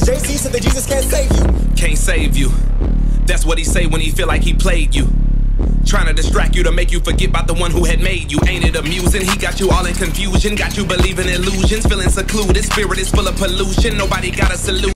JC said that Jesus can't save you. Can't save you. That's what he say when he feel like he played you. Trying to distract you to make you forget about the one who had made you. Ain't it amusing? He got you all in confusion, got you believing illusions, feeling secluded. Spirit is full of pollution, nobody got a solution.